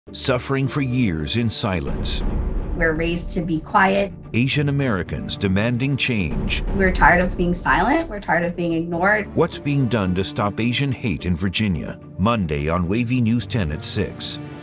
Suffering for years in silence. We're raised to be quiet. Asian Americans demanding change. We're tired of being silent. We're tired of being ignored. What's being done to stop Asian hate in Virginia? Monday on WAVY News 10 at 6.